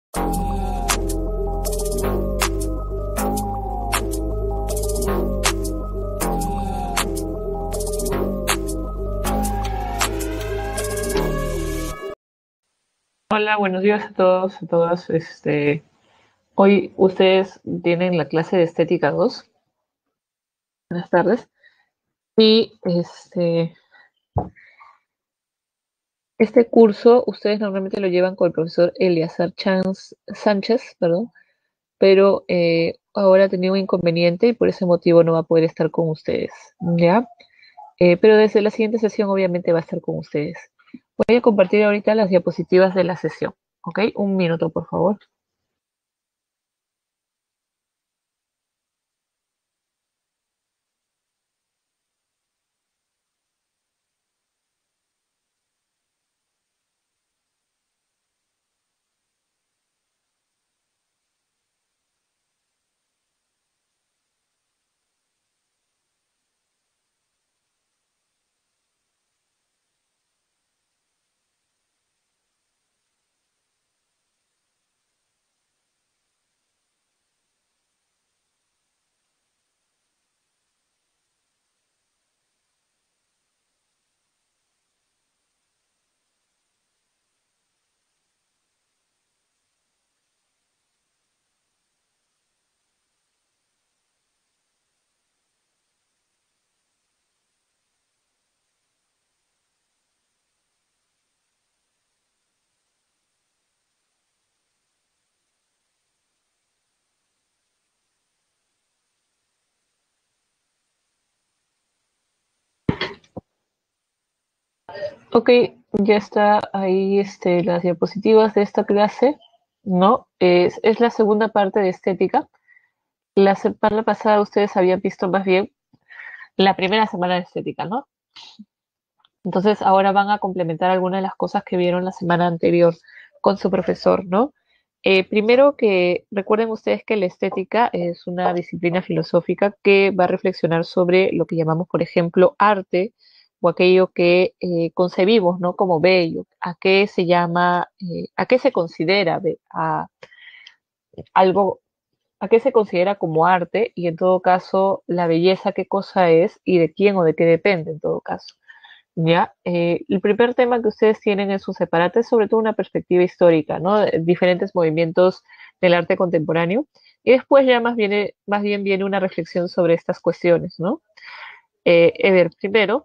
Hola, buenos días a todos, a todas. Hoy ustedes tienen la clase de Estética 2. Buenas tardes. Y este curso ustedes normalmente lo llevan con el profesor Sánchez, perdón, pero ahora ha tenido un inconveniente y por ese motivo no va a poder estar con ustedes, ¿ya? Pero desde la siguiente sesión obviamente va a estar con ustedes. Voy a compartir ahorita las diapositivas de la sesión, ¿ok? Un minuto, por favor. Ok, ya está ahí las diapositivas de esta clase, ¿no? Es la segunda parte de estética. La semana pasada ustedes habían visto más bien la primera semana de estética, ¿no? Entonces ahora van a complementar algunas de las cosas que vieron la semana anterior con su profesor, ¿no? Primero que recuerden ustedes que la estética es una disciplina filosófica que va a reflexionar sobre lo que llamamos, por ejemplo, arte o aquello que concebimos, ¿no? Como bello, a qué se llama, a qué se considera algo, a qué se considera como arte y en todo caso la belleza qué cosa es y de quién o de qué depende en todo caso. Ya, el primer tema que ustedes tienen en su separata es sobre todo una perspectiva histórica, ¿no? De diferentes movimientos del arte contemporáneo. Y después ya más bien viene una reflexión sobre estas cuestiones, ¿no? Ver, primero,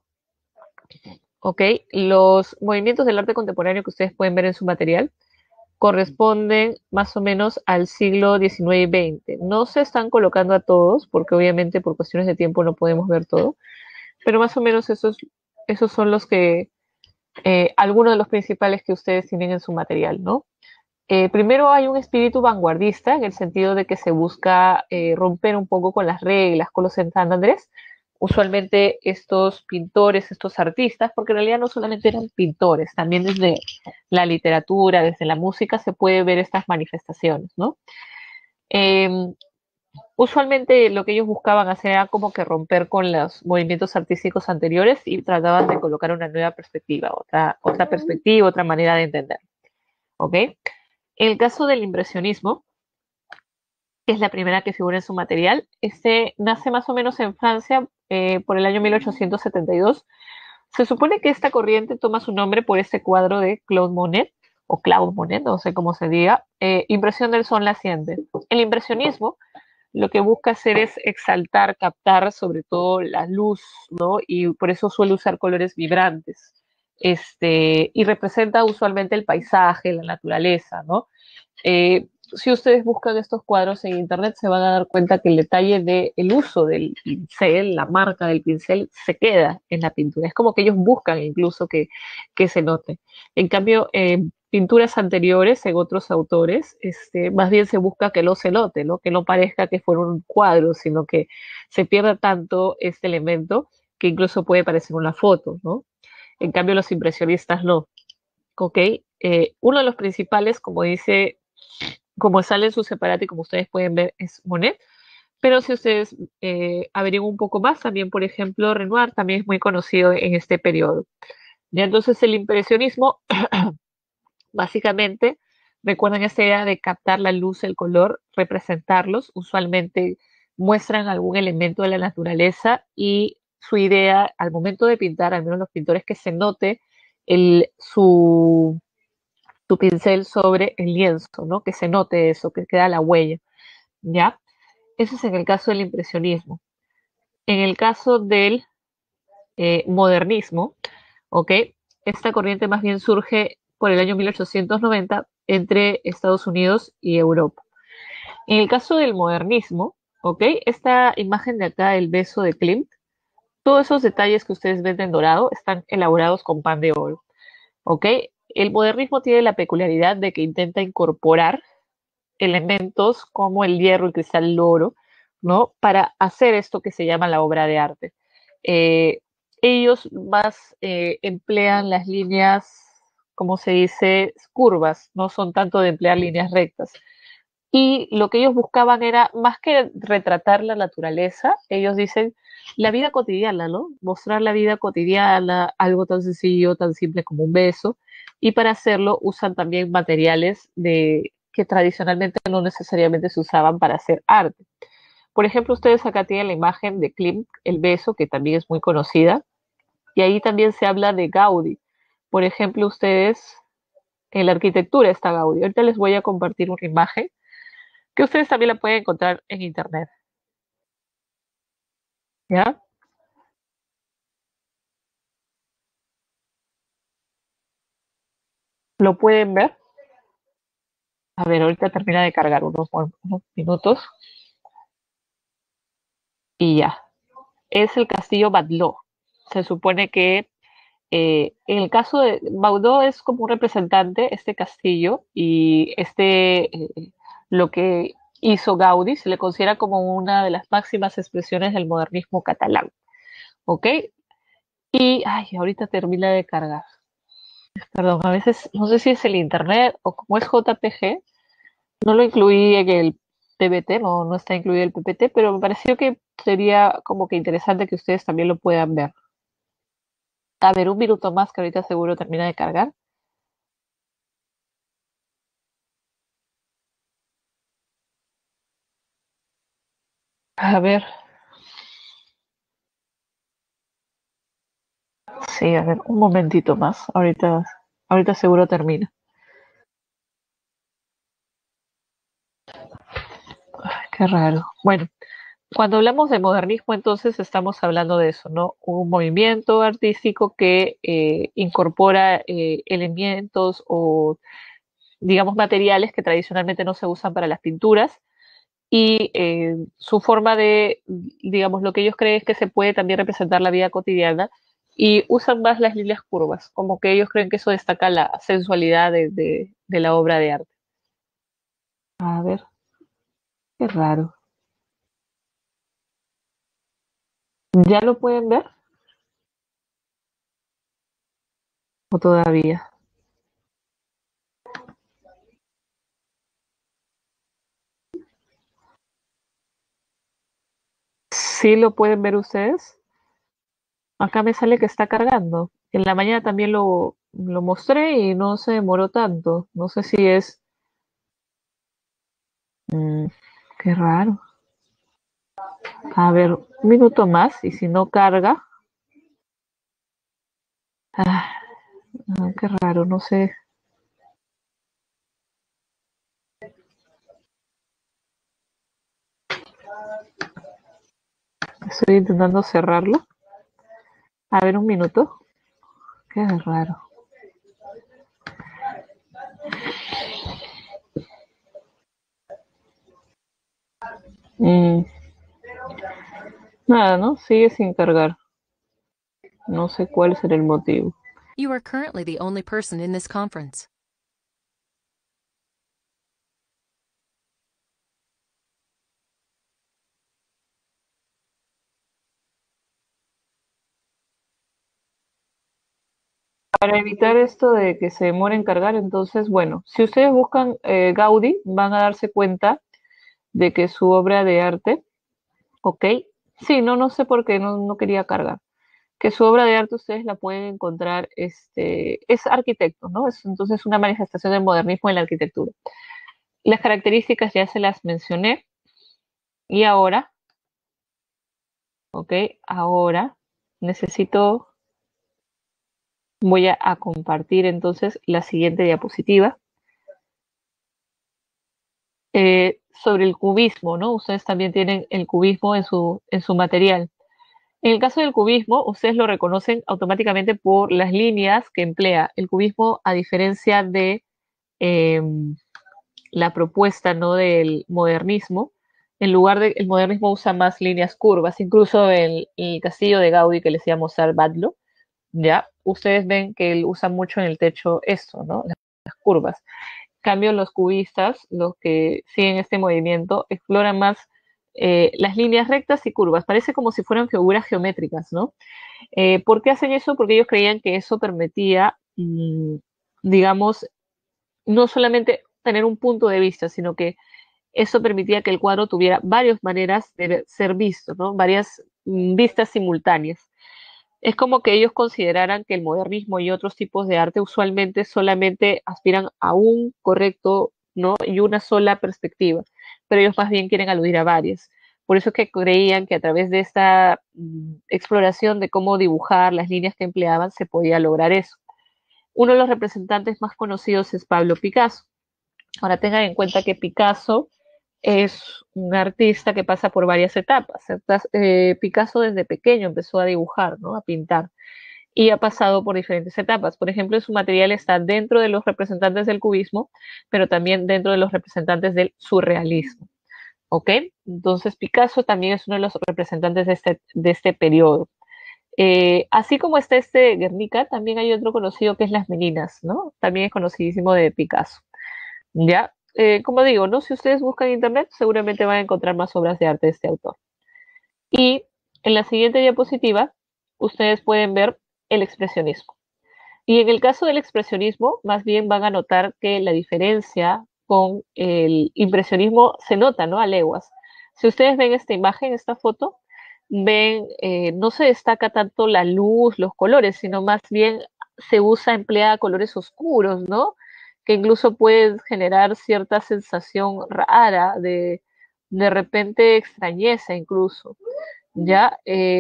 ok, los movimientos del arte contemporáneo que ustedes pueden ver en su material corresponden más o menos al siglo XIX y XX. No se están colocando a todos, porque obviamente por cuestiones de tiempo no podemos ver todo, pero más o menos esos son los que algunos de los principales que ustedes tienen en su material, ¿no? Primero hay un espíritu vanguardista en el sentido de que se busca romper un poco con las reglas, con los estándares. Usualmente estos pintores, estos artistas, porque en realidad no solamente eran pintores, también desde la literatura, desde la música se puede ver estas manifestaciones, ¿no? Eh, Usualmente lo que ellos buscaban hacer era como que romper con los movimientos artísticos anteriores y trataban de colocar una nueva perspectiva, otra perspectiva, otra manera de entender. ¿Ok? En el caso del impresionismo, que es la primera que figura en su material, este nace más o menos en Francia por el año 1872. Se supone que esta corriente toma su nombre por este cuadro de Claude Monet, o Claude Monet, no sé cómo se diga, Impresión del Sol Naciente. El impresionismo lo que busca hacer es exaltar, captar sobre todo la luz, ¿no? Y por eso suele usar colores vibrantes. Y representa usualmente el paisaje, la naturaleza, ¿no? Si ustedes buscan estos cuadros en internet se van a dar cuenta que el detalle del uso del pincel, la marca del pincel, se queda en la pintura. Es como que ellos buscan incluso que se note. En cambio, pinturas anteriores en otros autores, más bien se busca que no se note, ¿no? Que no parezca que fuera un cuadro, sino que se pierda tanto este elemento que incluso puede parecer una foto, ¿no? En cambio, los impresionistas no. ¿Ok? Uno de los principales, como sale en su separate y como ustedes pueden ver, es Monet. Pero si ustedes averiguan un poco más, también, por ejemplo, Renoir también es muy conocido en este periodo. Ya entonces el impresionismo básicamente Recuerden esta idea de captar la luz, el color, representarlos. Usualmente muestran algún elemento de la naturaleza y su idea al momento de pintar, al menos los pintores, que se note su pincel sobre el lienzo, ¿no? Que se note eso, que queda la huella, ¿ya? Eso es en el caso del impresionismo. En el caso del modernismo, ¿ok? Esta corriente más bien surge por el año 1890 entre Estados Unidos y Europa. En el caso del modernismo, ¿ok? Esta imagen de acá, el beso de Klimt, todos esos detalles que ustedes ven en dorado están elaborados con pan de oro, ¿ok? El modernismo tiene la peculiaridad de que intenta incorporar elementos como el hierro, el cristal, el oro, ¿no? Para hacer esto que se llama la obra de arte. Eh, Ellos más emplean las líneas, como se dice, curvas, no son tanto de emplear líneas rectas. Y lo que ellos buscaban era, más que retratar la naturaleza, ellos dicen la vida cotidiana, ¿no? Mostrar la vida cotidiana, algo tan sencillo, tan simple como un beso. Y para hacerlo usan también materiales que tradicionalmente no necesariamente se usaban para hacer arte. Por ejemplo, ustedes acá tienen la imagen de Klimt, el beso, que también es muy conocida, y ahí también se habla de Gaudí. Por ejemplo, ustedes, en la arquitectura está Gaudí. Ahorita les voy a compartir una imagen que ustedes también la pueden encontrar en internet, ¿ya? ¿Lo pueden ver? A ver, ahorita termina de cargar unos minutos y ya. Es el castillo Batlló. Se supone que en el caso de Baudó es como un representante, este castillo, y lo que hizo Gaudí se le considera como una de las máximas expresiones del modernismo catalán, ¿ok? Y, ay, ahorita termina de cargar. Perdón, a veces no sé si es el internet o como es JPG, no lo incluí en el PPT, no está incluido el PPT, pero me pareció que sería como que interesante que ustedes también lo puedan ver. A ver, un minuto más que ahorita seguro termina de cargar. A ver, sí, a ver, un momentito más. Ahorita seguro termina. Ay, qué raro. Bueno, cuando hablamos de modernismo, entonces estamos hablando de eso, ¿no? Un movimiento artístico que incorpora elementos o, digamos, materiales que tradicionalmente no se usan para las pinturas y su forma de, digamos, lo que ellos creen es que se puede también representar la vida cotidiana y usan más las líneas curvas, como que ellos creen que eso destaca la sensualidad de la obra de arte. A ver, qué raro. ¿Ya lo pueden ver o todavía? ¿Sí lo pueden ver ustedes? Acá me sale que está cargando. En la mañana también lo mostré y no se demoró tanto. No sé si es... mm, qué raro. A ver, un minuto más y si no carga... Ah, qué raro, no sé. Estoy intentando cerrarlo. A ver, un minuto. Qué raro. Mm, nada, ¿no? Sigue sin cargar. No sé cuál será el motivo. You are currently the only person in this conference. Para evitar esto de que se demore en cargar, entonces, bueno, si ustedes buscan Gaudí, van a darse cuenta de que su obra de arte, ok, sí, no sé por qué no quería cargar, que su obra de arte ustedes la pueden encontrar, es arquitecto, ¿no? Es entonces una manifestación del modernismo en la arquitectura. Las características ya se las mencioné y ahora, ok, ahora necesito, voy a compartir entonces la siguiente diapositiva sobre el cubismo, ¿no? Ustedes también tienen el cubismo en su material. En el caso del cubismo, ustedes lo reconocen automáticamente por las líneas que emplea. El cubismo, a diferencia de eh, la propuesta, ¿no?, del modernismo, en lugar de el modernismo usa más líneas curvas, incluso el castillo de Gaudí que le decía Mozart Batlló, ya, ustedes ven que él usa mucho en el techo esto, ¿no?, las curvas. En cambio, los cubistas, los que siguen este movimiento, exploran más las líneas rectas y curvas. Parece como si fueran figuras geométricas, ¿no? ¿Por qué hacen eso? Porque ellos creían que eso permitía, digamos, no solamente tener un punto de vista, sino que eso permitía que el cuadro tuviera varias maneras de ser visto, ¿no? Varias vistas simultáneas. Es como que ellos consideraran que el modernismo y otros tipos de arte usualmente solamente aspiran a un correcto, ¿no?, y una sola perspectiva, pero ellos más bien quieren aludir a varias. Por eso es que creían que a través de esta exploración de cómo dibujar las líneas que empleaban se podía lograr eso. Uno de los representantes más conocidos es Pablo Picasso. Ahora tengan en cuenta que Picasso es un artista que pasa por varias etapas. Picasso desde pequeño empezó a dibujar, ¿no?, a pintar, y ha pasado por diferentes etapas. Por ejemplo, su material está dentro de los representantes del cubismo, pero también dentro de los representantes del surrealismo. ¿Ok? Entonces, Picasso también es uno de los representantes de este periodo. Así como está este Guernica, también hay otro conocido que es Las Meninas, ¿no? También es conocidísimo de Picasso. ¿Ya? Como digo, ¿no? Si ustedes buscan en internet, seguramente van a encontrar más obras de arte de este autor. Y en la siguiente diapositiva, ustedes pueden ver el expresionismo. Y en el caso del expresionismo, más bien van a notar que la diferencia con el impresionismo se nota, ¿no?, a leguas. Si ustedes ven esta imagen, esta foto, ven, no se destaca tanto la luz, los colores, sino más bien se emplea colores oscuros, ¿no?, que incluso pueden generar cierta sensación rara de repente extrañeza incluso, ¿ya?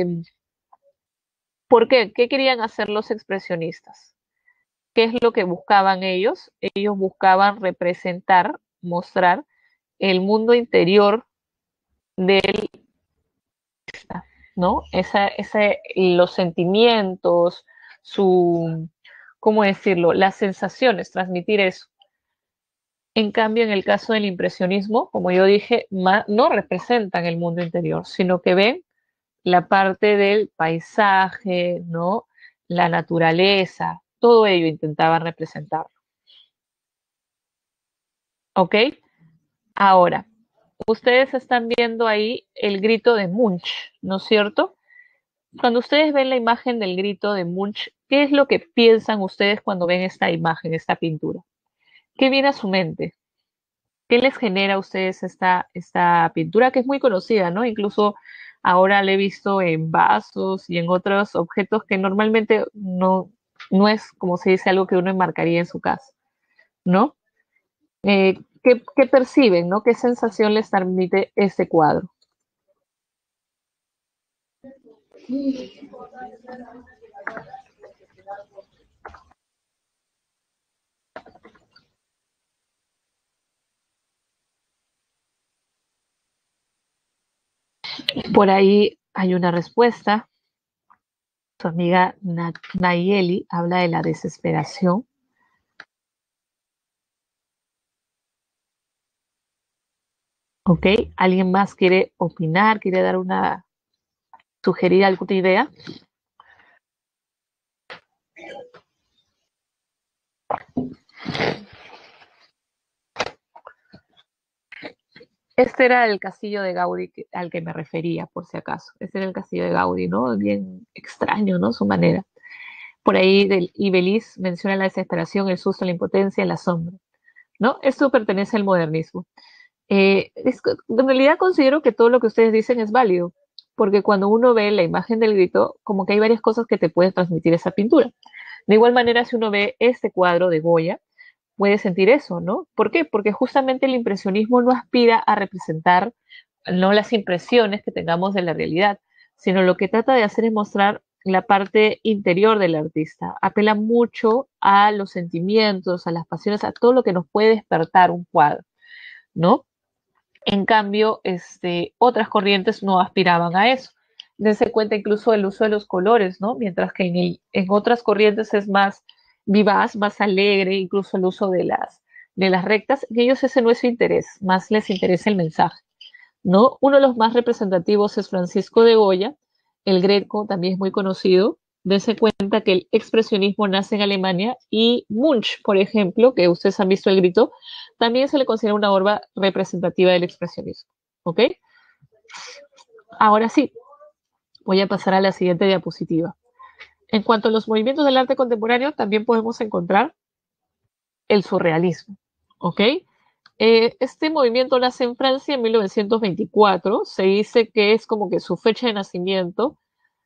¿Por qué? ¿Qué querían hacer los expresionistas? ¿Qué es lo que buscaban ellos? Ellos buscaban representar, mostrar el mundo interior del, ¿no? Los sentimientos, ¿cómo decirlo? Las sensaciones, transmitir eso. En cambio, en el caso del impresionismo, como yo dije, no representan el mundo interior, sino que ven la parte del paisaje, ¿no?, la naturaleza, todo ello intentaban representar. ¿Ok? Ahora, ustedes están viendo ahí el grito de Munch, ¿no es cierto? Cuando ustedes ven la imagen del grito de Munch, ¿qué es lo que piensan ustedes cuando ven esta imagen, esta pintura? ¿Qué viene a su mente? ¿Qué les genera a ustedes esta pintura que es muy conocida, ¿no? Incluso ahora la he visto en vasos y en otros objetos que normalmente no es, como se dice, algo que uno enmarcaría en su casa, ¿no? ¿Qué perciben, ¿no? ¿Qué sensación les transmite este cuadro? Por ahí hay una respuesta. Su amiga Nayeli habla de la desesperación. ¿Ok? ¿Alguien más quiere opinar? ¿Quiere dar sugerir alguna idea? Este era el castillo de Gaudí al que me refería, por si acaso. Este era el castillo de Gaudí, ¿no? Bien extraño, ¿no?, su manera. Por ahí del Ibeliz menciona la desesperación, el susto, la impotencia, la sombra, ¿no? Esto pertenece al modernismo. En realidad considero que todo lo que ustedes dicen es válido. porque cuando uno ve la imagen del grito, como que hay varias cosas que te puede transmitir esa pintura. De igual manera, si uno ve este cuadro de Goya, puede sentir eso, ¿no? ¿Por qué? Porque justamente el impresionismo no aspira a representar no las impresiones que tengamos de la realidad, sino lo que trata de hacer es mostrar la parte interior del artista. Apela mucho a los sentimientos, a las pasiones, a todo lo que nos puede despertar un cuadro, ¿no? En cambio, otras corrientes no aspiraban a eso. Dense cuenta incluso del uso de los colores, ¿no? Mientras que en otras corrientes es más vivaz, más alegre, incluso el uso de las rectas, en ellos ese no es su interés, más les interesa el mensaje, ¿no? Uno de los más representativos es Francisco de Goya, el Greco también es muy conocido. Dense cuenta que el expresionismo nace en Alemania y Munch, por ejemplo, que ustedes han visto el grito, también se le considera una obra representativa del expresionismo. ¿Ok? Ahora sí, voy a pasar a la siguiente diapositiva. En cuanto a los movimientos del arte contemporáneo, también podemos encontrar el surrealismo. ¿Ok? Este movimiento nace en Francia en 1924. Se dice que es como que su fecha de nacimiento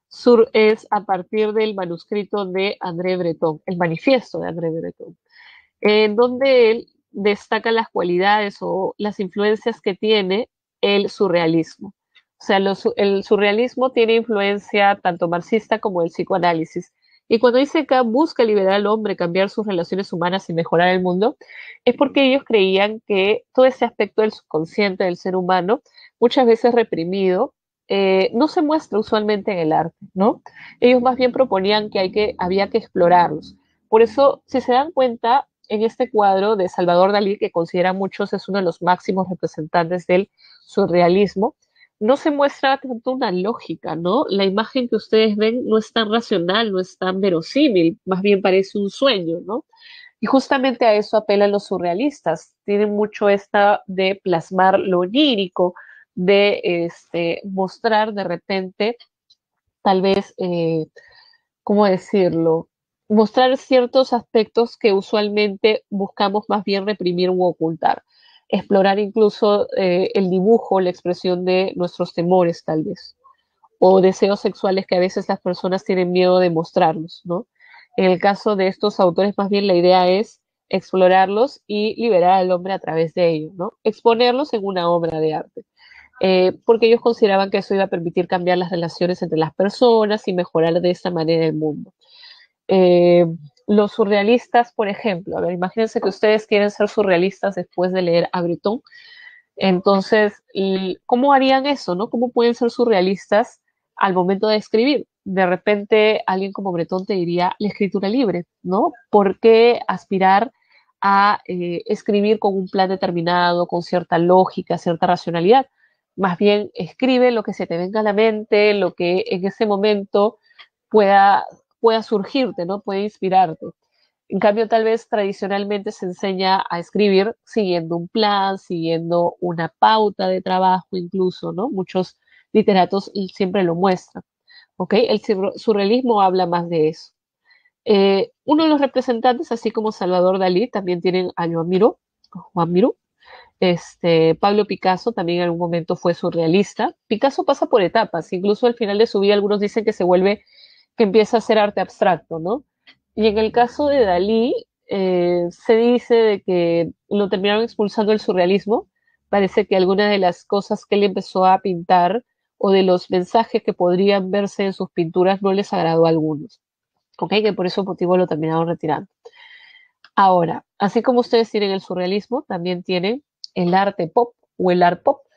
es a partir del manuscrito de André Breton, el manifiesto de André Breton, en donde él destaca las cualidades o las influencias que tiene el surrealismo. O sea, el surrealismo tiene influencia tanto marxista como del psicoanálisis. Y cuando dice que busca liberar al hombre, cambiar sus relaciones humanas y mejorar el mundo, es porque ellos creían que todo ese aspecto del subconsciente del ser humano, muchas veces reprimido, no se muestra usualmente en el arte, ¿no? Ellos más bien proponían que había que explorarlos. Por eso, si se dan cuenta, en este cuadro de Salvador Dalí, que considera muchos es uno de los máximos representantes del surrealismo, no se muestra tanto una lógica, ¿no? La imagen que ustedes ven no es tan racional, no es tan verosímil, más bien parece un sueño, ¿no? Y justamente a eso apelan los surrealistas. Tienen mucho esta de plasmar lo onírico, de mostrar de repente, tal vez, ¿cómo decirlo? Mostrar ciertos aspectos que usualmente buscamos más bien reprimir u ocultar. Explorar incluso el dibujo, la expresión de nuestros temores, tal vez, o deseos sexuales que a veces las personas tienen miedo de mostrarlos, ¿no? En el caso de estos autores, más bien la idea es explorarlos y liberar al hombre a través de ellos, ¿no? Exponerlos en una obra de arte. Porque ellos consideraban que eso iba a permitir cambiar las relaciones entre las personas y mejorar de esta manera el mundo. Eh, los surrealistas, por ejemplo, a ver, imagínense que ustedes quieren ser surrealistas después de leer a Breton. Entonces, ¿cómo harían eso, no? ¿Cómo pueden ser surrealistas al momento de escribir? De repente, alguien como Breton te diría la escritura libre, ¿no? ¿Por qué aspirar a escribir con un plan determinado, con cierta lógica, cierta racionalidad? Más bien, escribe lo que se te venga a la mente, lo que en ese momento pueda, pueda surgirte, ¿no? Puede inspirarte. En cambio, tal vez tradicionalmente se enseña a escribir siguiendo un plan, siguiendo una pauta de trabajo incluso, ¿no? Muchos literatos siempre lo muestran, ¿ok? El surrealismo habla más de eso. Uno de los representantes, así como Salvador Dalí, también tienen a Juan Miró. Pablo Picasso también en algún momento fue surrealista. Picasso pasa por etapas, incluso al final de su vida algunos dicen que empieza a hacer arte abstracto, ¿no? Y en el caso de Dalí, se dice de que lo terminaron expulsando del surrealismo. Parece que algunas de las cosas que él empezó a pintar o de los mensajes que podrían verse en sus pinturas no les agradó a algunos. ¿Ok? Que por ese motivo lo terminaron retirando. Ahora, así como ustedes tienen el surrealismo, también tienen el arte pop o el art pop,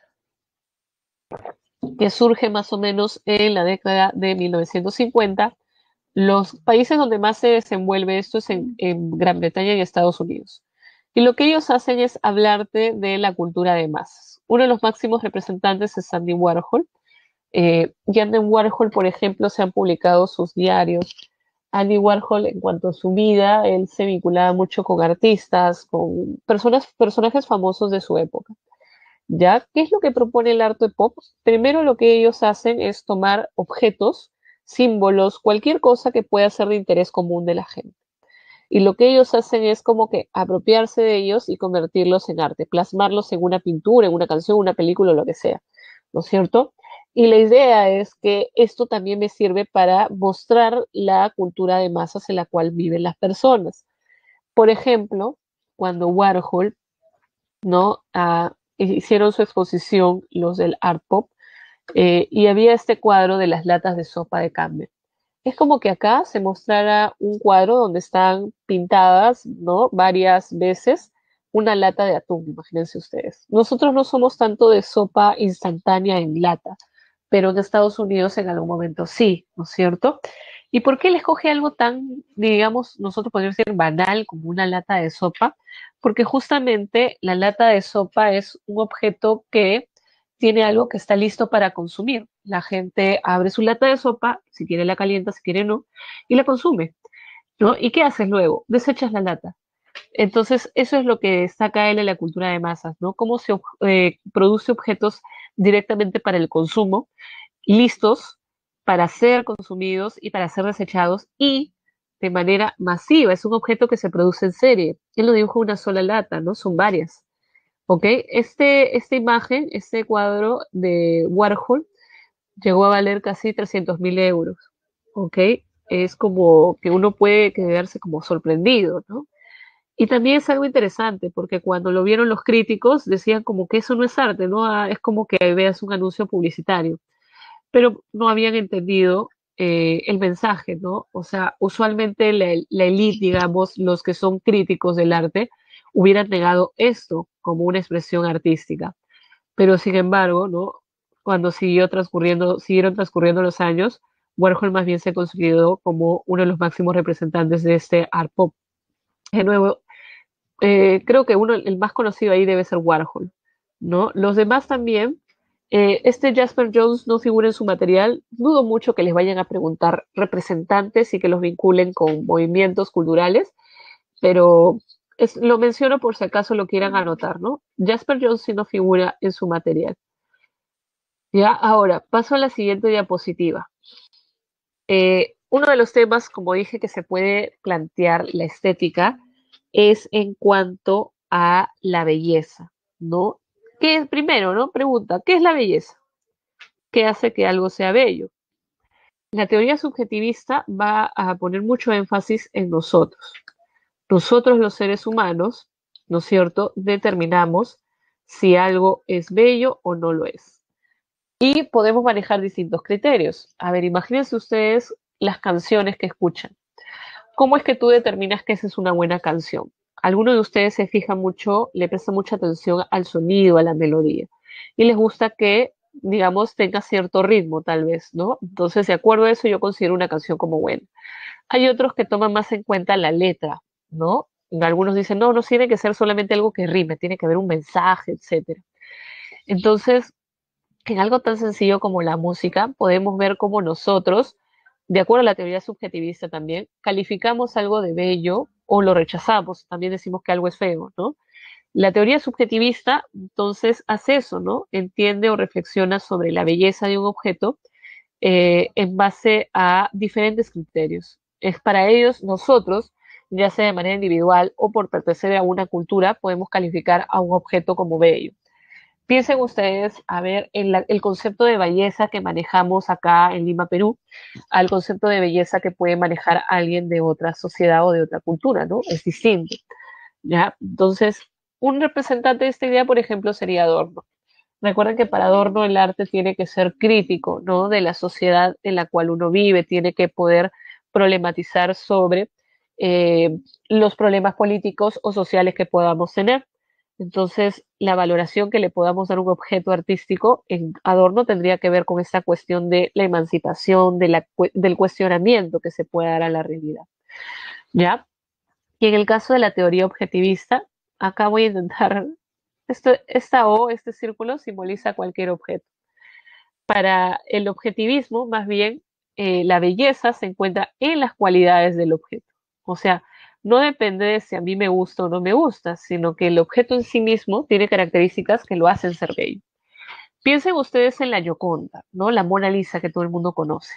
que surge más o menos en la década de 1950. Los países donde más se desenvuelve esto es en Gran Bretaña y Estados Unidos. Y lo que ellos hacen es hablarte de la cultura de masas. Uno de los máximos representantes es Andy Warhol. Y Andy Warhol, por ejemplo, se han publicado sus diarios. Andy Warhol, en cuanto a su vida, él se vinculaba mucho con artistas, con personajes famosos de su época. ¿Ya? ¿Qué es lo que propone el arte pop? Primero lo que ellos hacen es tomar objetos, símbolos, cualquier cosa que pueda ser de interés común de la gente. Y lo que ellos hacen es como que apropiarse de ellos y convertirlos en arte, plasmarlos en una pintura, en una canción, una película, lo que sea, ¿no es cierto? Y la idea es que esto también me sirve para mostrar la cultura de masas en la cual viven las personas. Por ejemplo, cuando Warhol, ¿no? Hicieron su exposición, los del Art Pop, y había este cuadro de las latas de sopa de Campbell. Es como que acá se mostrara un cuadro donde están pintadas, ¿no? Varias veces una lata de atún, imagínense ustedes. Nosotros no somos tanto de sopa instantánea en lata, pero en Estados Unidos en algún momento sí, ¿no es cierto? ¿Y por qué le escoge algo tan, digamos, nosotros podríamos decir banal como una lata de sopa? Porque justamente la lata de sopa es un objeto que tiene algo que está listo para consumir. La gente abre su lata de sopa, si quiere la calienta, si quiere no, y la consume, ¿no? ¿Y qué haces luego? Desechas la lata. Entonces, eso es lo que destaca él en la cultura de masas, ¿no? Cómo se produce objetos directamente para el consumo, listos para ser consumidos y para ser desechados y de manera masiva. Es un objeto que se produce en serie. Él no dibuja una sola lata, ¿no? Son varias. ¿Ok? Esta imagen, este cuadro de Warhol llegó a valer casi 300.000 euros. ¿Ok? Es como que uno puede quedarse como sorprendido, ¿no? Y también es algo interesante porque cuando lo vieron los críticos decían como que eso no es arte, ¿no? Es como que veas un anuncio publicitario, pero no habían entendido el mensaje, ¿no? O sea, usualmente la elite, digamos, los que son críticos del arte, hubieran negado esto como una expresión artística. Pero sin embargo, ¿no? Cuando siguieron transcurriendo los años, Warhol más bien se consolidó como uno de los máximos representantes de este art pop. De nuevo, creo que el más conocido ahí debe ser Warhol, ¿no? Los demás también. Este Jasper Jones no figura en su material. Dudo mucho que les vayan a preguntar representantes y que los vinculen con movimientos culturales, pero lo menciono por si acaso lo quieran anotar, ¿no? Jasper Jones sí no figura en su material. Ya, ahora paso a la siguiente diapositiva. Uno de los temas, como dije, que se puede plantear la estética es en cuanto a la belleza, ¿no? ¿Qué es primero, no? Pregunta, ¿qué es la belleza? ¿Qué hace que algo sea bello? La teoría subjetivista va a poner mucho énfasis en nosotros. Nosotros los seres humanos, ¿no es cierto?, determinamos si algo es bello o no lo es. Y podemos manejar distintos criterios. A ver, imagínense ustedes las canciones que escuchan. ¿Cómo es que tú determinas que esa es una buena canción? Algunos de ustedes se fijan mucho, le prestan mucha atención al sonido, a la melodía, y les gusta que, digamos, tenga cierto ritmo, tal vez, ¿no? Entonces, de acuerdo a eso, yo considero una canción como buena. Hay otros que toman más en cuenta la letra, ¿no? Algunos dicen, no, no tiene que ser solamente algo que rime, tiene que haber un mensaje, etcétera. Entonces, en algo tan sencillo como la música, podemos ver cómo nosotros, de acuerdo a la teoría subjetivista también, calificamos algo de bello o lo rechazamos. También decimos que algo es feo, ¿no? La teoría subjetivista, entonces, hace eso, ¿no? Entiende o reflexiona sobre la belleza de un objeto en base a diferentes criterios. Es para ellos, nosotros, ya sea de manera individual o por pertenecer a una cultura, podemos calificar a un objeto como bello. Piensen ustedes, a ver, el concepto de belleza que manejamos acá en Lima, Perú, al concepto de belleza que puede manejar alguien de otra sociedad o de otra cultura, ¿no? Es distinto, ¿ya? Entonces, un representante de esta idea, por ejemplo, sería Adorno. Recuerden que para Adorno el arte tiene que ser crítico, ¿no? De la sociedad en la cual uno vive, tiene que poder problematizar sobre eh, los problemas políticos o sociales que podamos tener. Entonces, la valoración que le podamos dar a un objeto artístico en Adorno tendría que ver con esta cuestión de la emancipación, del cuestionamiento que se puede dar a la realidad. ¿Ya? Y en el caso de la teoría objetivista, acá voy a intentar, esta O, este círculo simboliza cualquier objeto. Para el objetivismo, más bien, la belleza se encuentra en las cualidades del objeto. O sea, no depende de si a mí me gusta o no me gusta, sino que el objeto en sí mismo tiene características que lo hacen ser bello. Piensen ustedes en la Gioconda, ¿no? La Mona Lisa que todo el mundo conoce.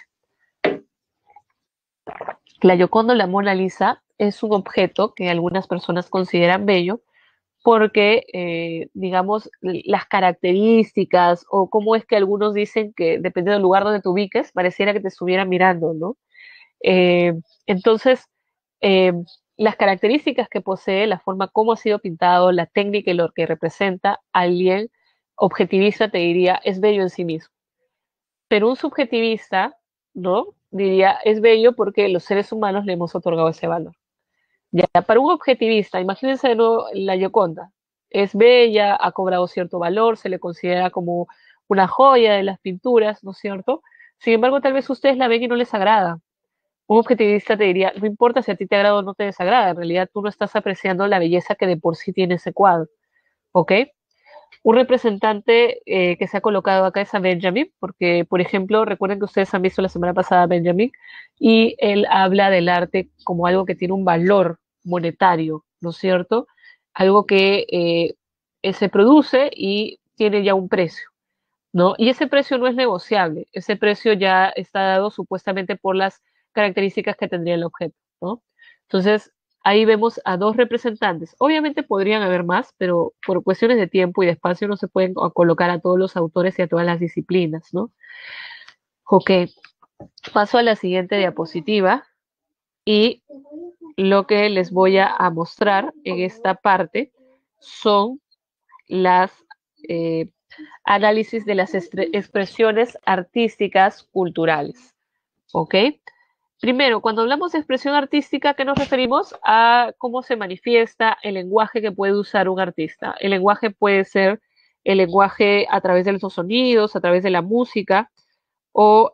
La Gioconda o la Mona Lisa es un objeto que algunas personas consideran bello porque, digamos, las características o cómo es que algunos dicen que, dependiendo del lugar donde te ubiques, pareciera que te estuvieran mirando, ¿no? Eh, entonces, eh, las características que posee, la forma como ha sido pintado, la técnica y lo que representa, alguien objetivista te diría, es bello en sí mismo. Pero un subjetivista, ¿no? Diría, es bello porque los seres humanos le hemos otorgado ese valor. Ya, para un objetivista, imagínense de nuevo la Gioconda. Es bella, ha cobrado cierto valor, se le considera como una joya de las pinturas, ¿no es cierto? Sin embargo, tal vez ustedes la ven y no les agrada. Un objetivista te diría, no importa si a ti te agrada o no te desagrada, en realidad tú no estás apreciando la belleza que de por sí tiene ese cuadro, ¿ok? Un representante que se ha colocado acá es a Benjamin, porque, por ejemplo, recuerden que ustedes han visto la semana pasada a Benjamin, y él habla del arte como algo que tiene un valor monetario, ¿no es cierto? Algo que se produce y tiene ya un precio, ¿no? Y ese precio no es negociable, ese precio ya está dado supuestamente por las características que tendría el objeto, ¿no? Entonces, ahí vemos a dos representantes. Obviamente podrían haber más, pero por cuestiones de tiempo y de espacio no se pueden colocar a todos los autores y a todas las disciplinas, ¿no? Ok, paso a la siguiente diapositiva y lo que les voy a mostrar en esta parte son las eh, análisis de las expresiones artísticas culturales. ¿Ok? Primero, cuando hablamos de expresión artística, ¿qué nos referimos? A cómo se manifiesta el lenguaje que puede usar un artista. El lenguaje puede ser el lenguaje a través de los sonidos, a través de la música, o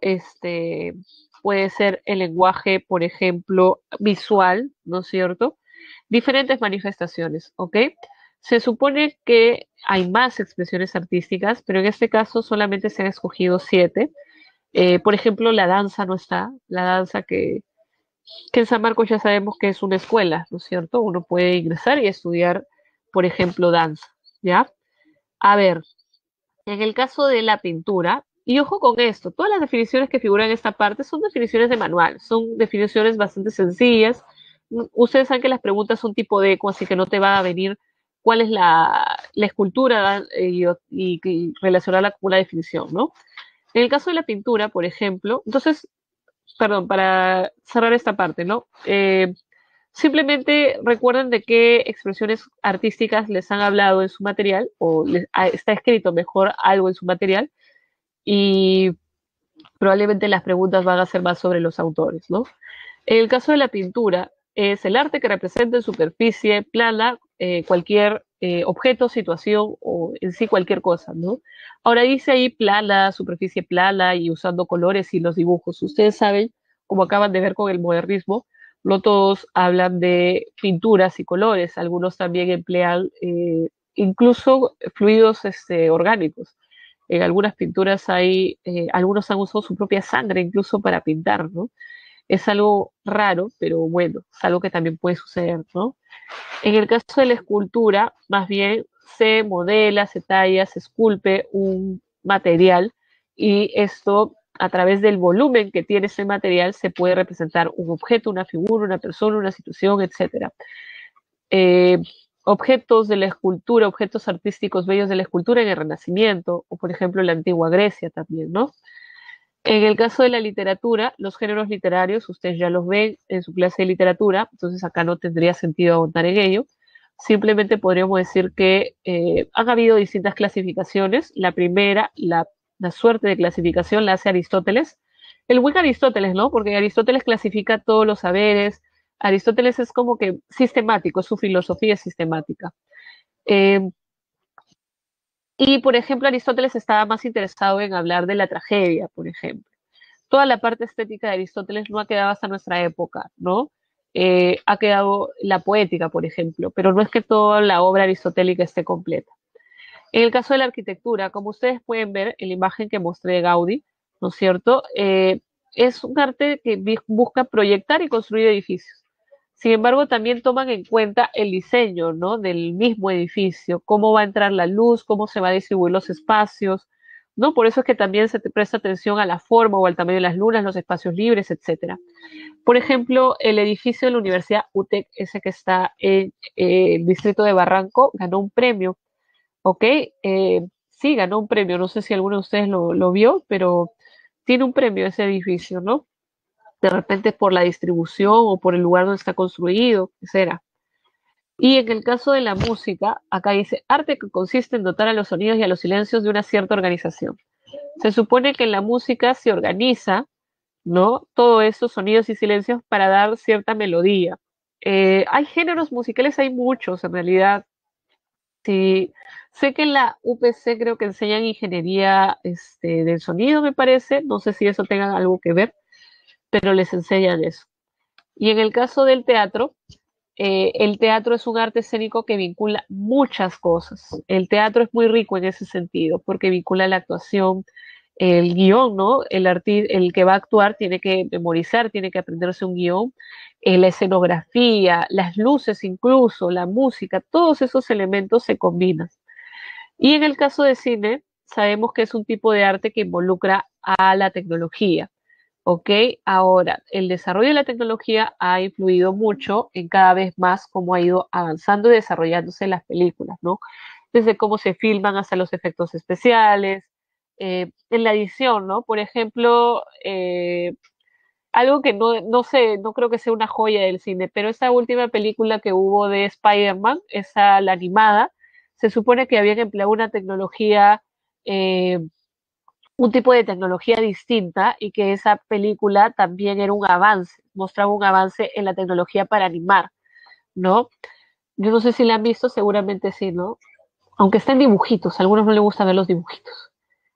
puede ser el lenguaje, por ejemplo, visual, ¿no es cierto? Diferentes manifestaciones, ¿ok? Se supone que hay más expresiones artísticas, pero en este caso solamente se han escogido 7. Por ejemplo, la danza no está, la danza que en San Marcos ya sabemos que es una escuela, ¿no es cierto? Uno puede ingresar y estudiar, por ejemplo, danza, ¿ya? A ver, en el caso de la pintura, y ojo con esto, todas las definiciones que figuran en esta parte son definiciones de manual, son definiciones bastante sencillas. Ustedes saben que las preguntas son tipo de eco, así que no te va a venir cuál es la escultura y relacionarla con una definición, ¿no? En el caso de la pintura, por ejemplo, entonces, perdón, para cerrar esta parte, ¿no? Simplemente recuerden de qué expresiones artísticas les han hablado en su material o está escrito mejor algo en su material y probablemente las preguntas van a ser más sobre los autores, ¿no? En el caso de la pintura, es el arte que representa en superficie plana cualquier objeto, situación o en sí cualquier cosa, ¿no? Ahora dice ahí plana, superficie plana y usando colores y los dibujos. Ustedes saben, como acaban de ver con el modernismo, no todos hablan de pinturas y colores, algunos también emplean incluso fluidos orgánicos. En algunas pinturas hay, algunos han usado su propia sangre incluso para pintar, ¿no? Es algo raro, pero bueno, es algo que también puede suceder, ¿no? En el caso de la escultura, más bien se modela, se talla, se esculpe un material y esto a través del volumen que tiene ese material se puede representar un objeto, una figura, una persona, una situación, etcétera. Eh, objetos de la escultura, objetos artísticos bellos de la escultura en el Renacimiento o por ejemplo en la antigua Grecia también, ¿no? En el caso de la literatura, los géneros literarios, ustedes ya los ven en su clase de literatura, entonces acá no tendría sentido ahondar en ello. Simplemente podríamos decir que han habido distintas clasificaciones. La primera, la suerte de clasificación la hace Aristóteles. El buen Aristóteles, ¿no? Porque Aristóteles clasifica todos los saberes. Aristóteles es como que sistemático, su filosofía es sistemática. Eh, y, por ejemplo, Aristóteles estaba más interesado en hablar de la tragedia, por ejemplo. Toda la parte estética de Aristóteles no ha quedado hasta nuestra época, ¿no? Ha quedado la poética, por ejemplo, pero no es que toda la obra aristotélica esté completa. En el caso de la arquitectura, como ustedes pueden ver en la imagen que mostré de Gaudí, ¿no es cierto? Es un arte que busca proyectar y construir edificios. Sin embargo, también toman en cuenta el diseño, ¿no? Del mismo edificio, cómo va a entrar la luz, cómo se va a distribuir los espacios, ¿no? Por eso es que también se te presta atención a la forma o al tamaño de las lunas, los espacios libres, etcétera. Por ejemplo, el edificio de la Universidad UTEC, ese que está en el distrito de Barranco, ganó un premio, ¿ok? Sí, ganó un premio, no sé si alguno de ustedes lo vio, pero tiene un premio ese edificio, ¿no? De repente por la distribución o por el lugar donde está construido, etcétera. Y en el caso de la música, acá dice, arte que consiste en dotar a los sonidos y a los silencios de una cierta organización. Se supone que en la música se organiza, ¿no? Todos esos sonidos y silencios para dar cierta melodía. Hay géneros musicales, hay muchos en realidad. Sí, sé que en la UPC creo que enseñan ingeniería del sonido, me parece. No sé si eso tenga algo que ver, pero les enseñan eso. Y en el caso del teatro, el teatro es un arte escénico que vincula muchas cosas. El teatro es muy rico en ese sentido, porque vincula la actuación, el guión, ¿no? El que va a actuar tiene que memorizar, tiene que aprenderse un guión, la escenografía, las luces incluso, la música, todos esos elementos se combinan. Y en el caso de cine, sabemos que es un tipo de arte que involucra a la tecnología. ¿Ok? Ahora, el desarrollo de la tecnología ha influido mucho en cada vez más cómo ha ido avanzando y desarrollándose las películas, ¿no? Desde cómo se filman hasta los efectos especiales, en la edición, ¿no? Por ejemplo, algo que no sé, no creo que sea una joya del cine, pero esa última película que hubo de Spider-Man, esa, la animada, se supone que habían empleado una tecnología eh, un tipo de tecnología distinta y que esa película también era un avance, mostraba un avance en la tecnología para animar, ¿no? Yo no sé si la han visto, seguramente sí, ¿no? Aunque está en dibujitos, a algunos no les gusta ver los dibujitos.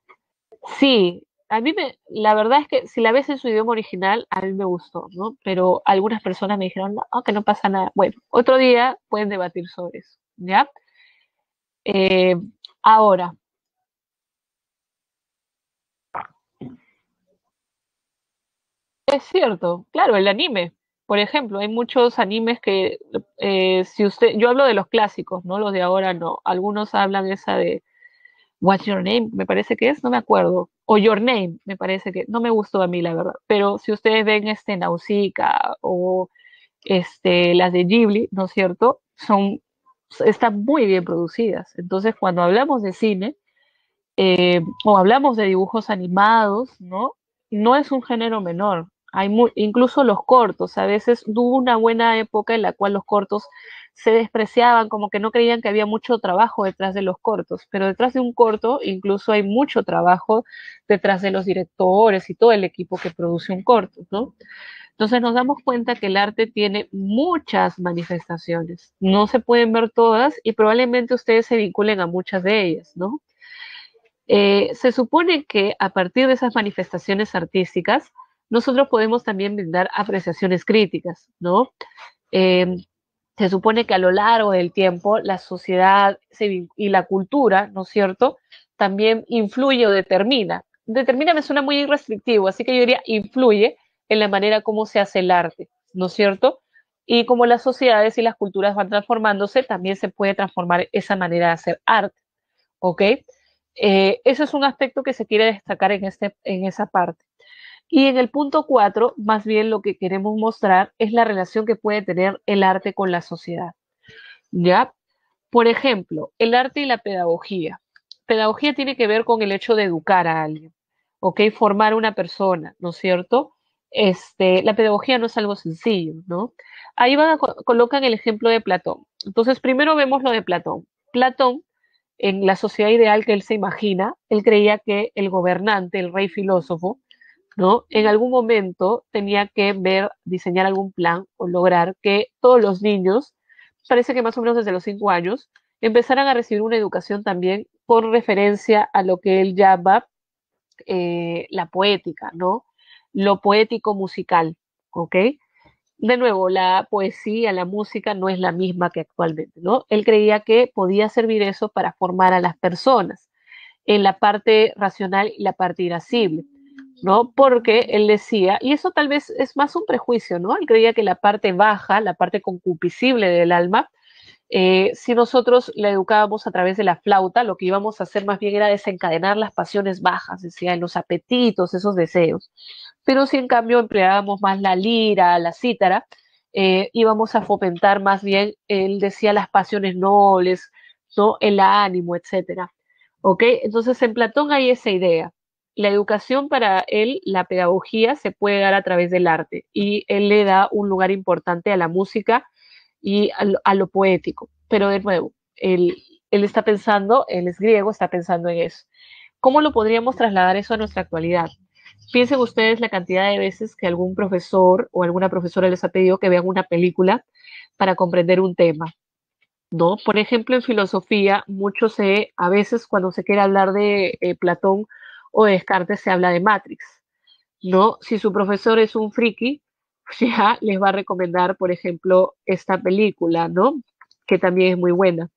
Sí, la verdad es que si la ves en su idioma original, a mí me gustó, ¿no? Pero algunas personas me dijeron, no, que no pasa nada. Bueno, otro día pueden debatir sobre eso, ¿ya? Eh, ahora, es cierto, claro, el anime. Por ejemplo, hay muchos animes que, si usted, yo hablo de los clásicos, no los de ahora, no. Algunos hablan esa de What's Your Name, me parece que es, no me acuerdo. O Your Name, me parece que, no me gustó a mí, la verdad. Pero si ustedes ven Nausicaa o las de Ghibli, ¿no es cierto? Están muy bien producidas. Entonces, cuando hablamos de cine, o hablamos de dibujos animados, ¿no? No es un género menor. Incluso los cortos, a veces hubo una buena época en la cual los cortos se despreciaban, como que no creían que había mucho trabajo detrás de los cortos, pero detrás de un corto incluso hay mucho trabajo detrás de los directores y todo el equipo que produce un corto, ¿no? Entonces nos damos cuenta que el arte tiene muchas manifestaciones, no se pueden ver todas y probablemente ustedes se vinculen a muchas de ellas, ¿no? Se supone que a partir de esas manifestaciones artísticas, nosotros podemos también brindar apreciaciones críticas, ¿no? Eh, Se supone que a lo largo del tiempo la sociedad y la cultura, ¿no es cierto?, también influye o determina. Determina me suena muy restrictivo, así que yo diría influye en la manera como se hace el arte, ¿no es cierto? Y como las sociedades y las culturas van transformándose, también se puede transformar esa manera de hacer arte, ¿ok? Eso es un aspecto que se quiere destacar en esa parte. Y en el punto 4, más bien lo que queremos mostrar es la relación que puede tener el arte con la sociedad. ¿Ya? Por ejemplo, el arte y la pedagogía. Pedagogía tiene que ver con el hecho de educar a alguien, ¿ok? Formar una persona, ¿no es cierto? La pedagogía no es algo sencillo, ¿no? Ahí colocan el ejemplo de Platón. Entonces, primero vemos lo de Platón. Platón, en la sociedad ideal que él se imagina, él creía que el gobernante, el rey filósofo, ¿no? En algún momento tenía que diseñar algún plan o lograr que todos los niños, parece que más o menos desde los 5 años, empezaran a recibir una educación también por referencia a lo que él llama la poética, ¿no? Lo poético musical, ¿ok? De nuevo, la poesía, la música no es la misma que actualmente, ¿no? Él creía que podía servir eso para formar a las personas en la parte racional y la parte irascible, ¿no? Porque él decía, y eso tal vez es más un prejuicio, ¿no? Él creía que la parte baja, la parte concupiscible del alma, Si nosotros la educábamos a través de la flauta, lo que íbamos a hacer más bien era desencadenar las pasiones bajas, decía, los apetitos, esos deseos. Pero si en cambio empleábamos más la lira, la cítara, íbamos a fomentar más bien, él decía, las pasiones nobles, ¿no? El ánimo, etcétera. ¿Ok? Entonces en Platón hay esa idea. La educación para él, la pedagogía, se puede dar a través del arte y él le da un lugar importante a la música y a lo poético. Pero de nuevo, él está pensando, él es griego, está pensando en eso. ¿Cómo lo podríamos trasladar eso a nuestra actualidad? Piensen ustedes la cantidad de veces que algún profesor o alguna profesora les ha pedido que vean una película para comprender un tema, ¿no? Por ejemplo, en filosofía, a veces cuando se quiere hablar de Platón o de Descartes, se habla de Matrix, ¿no? Si su profesor es un friki, ya les va a recomendar, por ejemplo, esta película, ¿no? Que también es muy buena.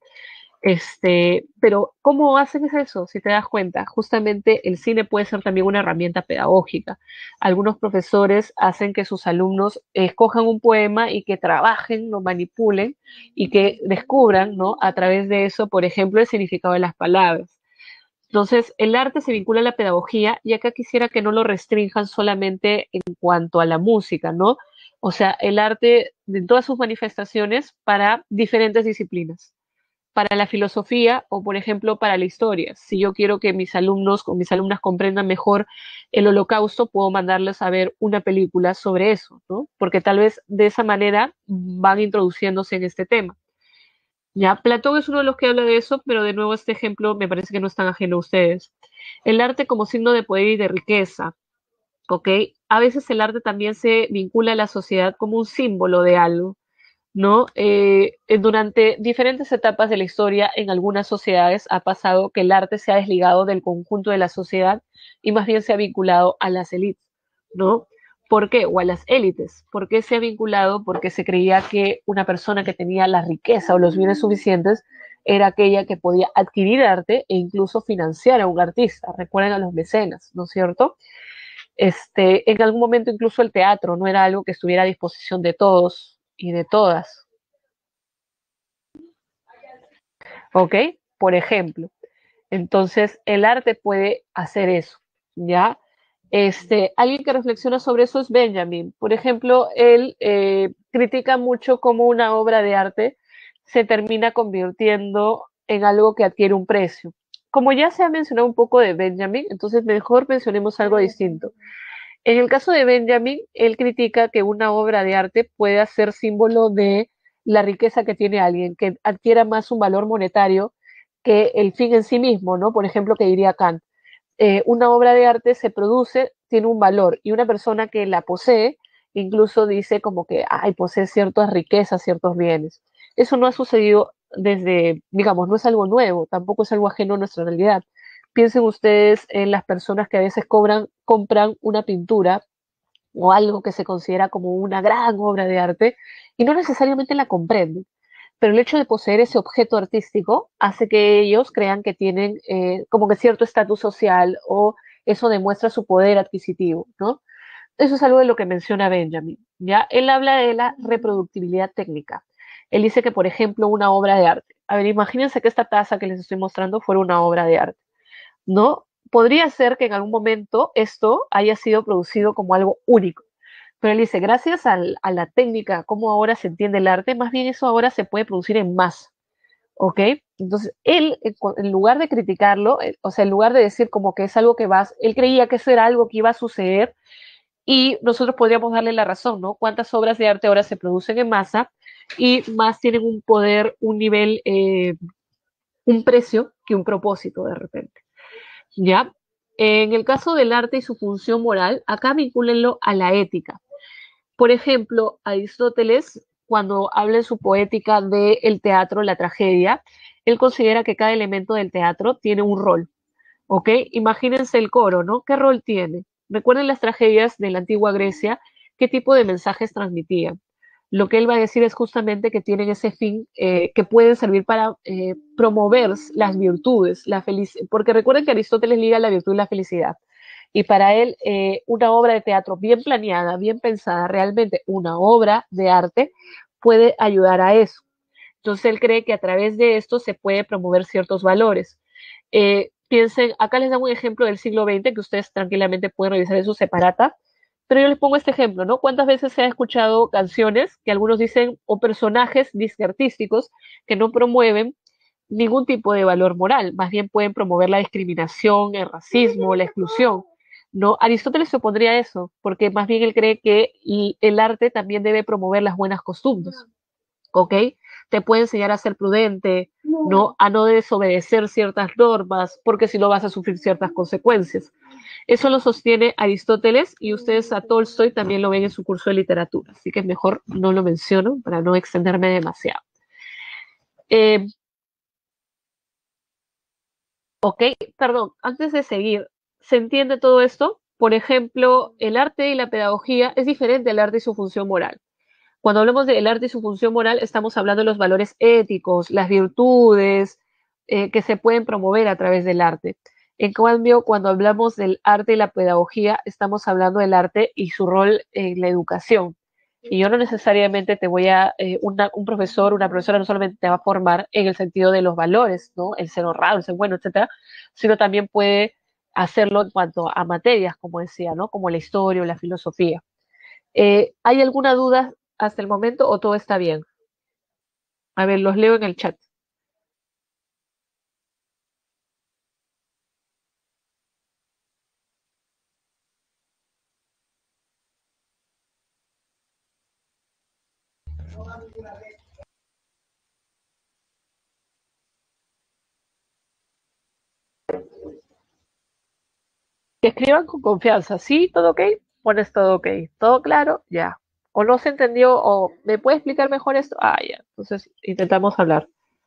Pero ¿cómo hacen eso? Si te das cuenta, justamente el cine puede ser también una herramienta pedagógica. Algunos profesores hacen que sus alumnos escojan un poema y que trabajen, lo manipulen y que descubran, ¿no? A través de eso, por ejemplo, el significado de las palabras. Entonces, el arte se vincula a la pedagogía y acá quisiera que no lo restrinjan solamente en cuanto a la música, ¿no? O sea, el arte de todas sus manifestaciones para diferentes disciplinas, para la filosofía o, por ejemplo, para la historia. Si yo quiero que mis alumnos o mis alumnas comprendan mejor el Holocausto, puedo mandarles a ver una película sobre eso, ¿no? Porque tal vez de esa manera van introduciéndose en este tema. Ya, Platón es uno de los que habla de eso, pero de nuevo este ejemplo me parece que no es tan ajeno a ustedes. El arte como signo de poder y de riqueza, ¿ok? A veces el arte también se vincula a la sociedad como un símbolo de algo, ¿no? Durante diferentes etapas de la historia, en algunas sociedades ha pasado que el arte se ha desligado del conjunto de la sociedad y más bien se ha vinculado a las élites, ¿no? ¿Por qué? O a las élites. ¿Por qué se ha vinculado? Porque se creía que una persona que tenía la riqueza o los bienes suficientes era aquella que podía adquirir arte e incluso financiar a un artista. Recuerden a los mecenas, ¿no es cierto? En algún momento incluso el teatro no era algo que estuviera a disposición de todos y de todas, ¿ok? Por ejemplo, entonces el arte puede hacer eso, ¿ya? Alguien que reflexiona sobre eso es Benjamin. Por ejemplo, él critica mucho cómo una obra de arte se termina convirtiendo en algo que adquiere un precio. Como ya se ha mencionado un poco de Benjamin, entonces mejor mencionemos algo distinto. En el caso de Benjamin, él critica que una obra de arte puede ser símbolo de la riqueza que tiene alguien, que adquiera más un valor monetario que el fin en sí mismo, ¿no? Por ejemplo, que diría Kant. Una obra de arte se produce, tiene un valor, y una persona que la posee incluso dice como que, ay, posee ciertas riquezas, ciertos bienes. Eso no ha sucedido desde, digamos, no es algo nuevo, tampoco es algo ajeno a nuestra realidad. Piensen ustedes en las personas que a veces compran una pintura o algo que se considera como una gran obra de arte y no necesariamente la comprenden. Pero el hecho de poseer ese objeto artístico hace que ellos crean que tienen como que cierto estatus social o eso demuestra su poder adquisitivo, ¿no? Eso es algo de lo que menciona Benjamin, ¿ya? Él habla de la reproductibilidad técnica. Él dice que, por ejemplo, una obra de arte. A ver, imagínense que esta taza que les estoy mostrando fuera una obra de arte, ¿no? Podría ser que en algún momento esto haya sido producido como algo único. Pero él dice, gracias a la técnica, cómo ahora se entiende el arte, más bien eso ahora se puede producir en masa, ¿ok? Entonces, él, en lugar de criticarlo, o sea, en lugar de decir como que es algo que va, él creía que eso era algo que iba a suceder y nosotros podríamos darle la razón, ¿no? ¿Cuántas obras de arte ahora se producen en masa y más tienen un poder, un nivel, un precio que un propósito de repente? ¿Ya? En el caso del arte y su función moral, acá vincúlenlo a la ética. Por ejemplo, Aristóteles, cuando habla en su poética del teatro, la tragedia, él considera que cada elemento del teatro tiene un rol, ¿ok? Imagínense el coro, ¿no? ¿Qué rol tiene? Recuerden las tragedias de la antigua Grecia, ¿qué tipo de mensajes transmitían? Lo que él va a decir es justamente que tienen ese fin, que pueden servir para promover las virtudes, la felicidad, porque recuerden que Aristóteles liga la virtud y la felicidad. Y para él, una obra de teatro bien planeada, bien pensada, realmente una obra de arte, puede ayudar a eso. Entonces él cree que a través de esto se puede promover ciertos valores. Piensen, acá les damos un ejemplo del siglo XX que ustedes tranquilamente pueden revisar en su separata, pero yo les pongo este ejemplo, ¿no? ¿Cuántas veces se han escuchado canciones que algunos dicen, o personajes disque artísticos que no promueven ningún tipo de valor moral, más bien pueden promover la discriminación, el racismo, la exclusión? ¿No? Aristóteles se opondría a eso, porque más bien él cree que el arte también debe promover las buenas costumbres. ¿Ok? Te puede enseñar a ser prudente, ¿no? A no desobedecer ciertas normas, porque si no vas a sufrir ciertas consecuencias. Eso lo sostiene Aristóteles y ustedes a Tolstoy también lo ven en su curso de literatura, así que mejor no lo menciono para no extenderme demasiado. Eh, ok, perdón, antes de seguir, ¿se entiende todo esto? Por ejemplo, el arte y la pedagogía es diferente al arte y su función moral. Cuando hablamos del arte y su función moral, estamos hablando de los valores éticos, las virtudes que se pueden promover a través del arte. En cambio, cuando hablamos del arte y la pedagogía, estamos hablando del arte y su rol en la educación. Y yo no necesariamente te voy a, un profesor, una profesora no solamente te va a formar en el sentido de los valores, ¿no? El ser honrado, el ser bueno, etcétera, sino también puede hacerlo en cuanto a materias, como decía, ¿no? Como la historia o la filosofía. ¿Hay alguna duda hasta el momento o todo está bien? A ver, los leo en el chat. Que escriban con confianza. ¿Sí? ¿Todo ok? Pones todo ok. ¿Todo claro? Ya. ¿O no se entendió? ¿O me puede explicar mejor esto? Ah, ya. Entonces intentamos hablar.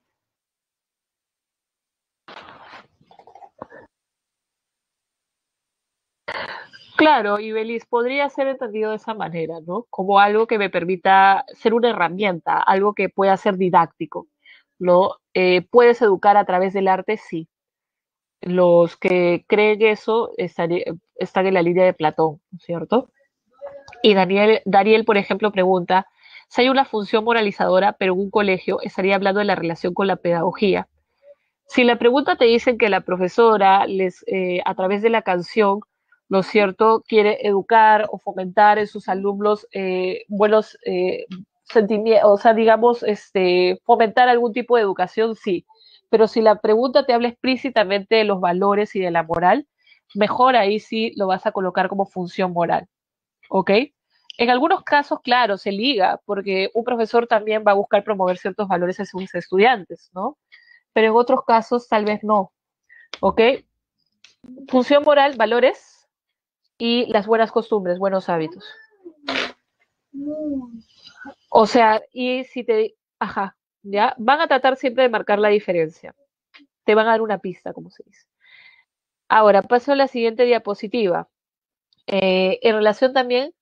Claro, y Belis podría ser entendido de esa manera, ¿no? Como algo que me permita ser una herramienta, algo que pueda ser didáctico, ¿no? ¿Puedes educar a través del arte? Sí. Los que creen eso están en la línea de Platón, ¿no es cierto? Y Daniel, por ejemplo, pregunta, si hay una función moralizadora, pero en un colegio, estaría hablando de la relación con la pedagogía. Si la pregunta te dicen que la profesora a través de la canción, ¿no es cierto?, quiere educar o fomentar en sus alumnos buenos sentimientos, o sea, digamos, fomentar algún tipo de educación, sí. Pero si la pregunta te habla explícitamente de los valores y de la moral, mejor ahí sí lo vas a colocar como función moral. ¿Ok? En algunos casos, claro, se liga, porque un profesor también va a buscar promover ciertos valores en sus estudiantes, ¿no? Pero en otros casos tal vez no, ¿ok? Función moral, valores y las buenas costumbres, buenos hábitos. O sea, y si te, ajá, ya, van a tratar siempre de marcar la diferencia. Te van a dar una pista, como se dice. Ahora, paso a la siguiente diapositiva. En relación también